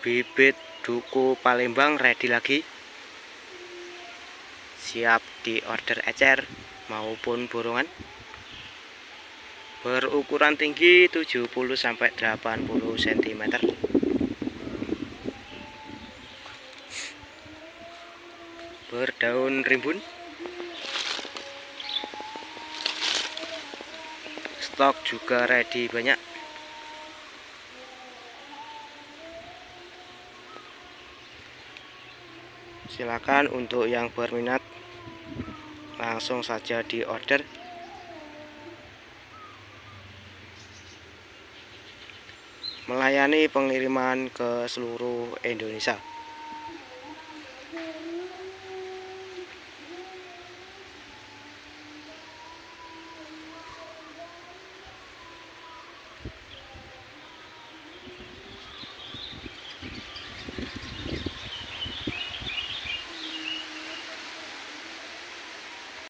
Bibit duku Palembang ready lagi, siap di order ecer maupun borongan. Berukuran tinggi 70-80 cm. Berdaun rimbun. Stok juga ready banyak. Silakan untuk yang berminat langsung saja di order. Melayani pengiriman ke seluruh Indonesia.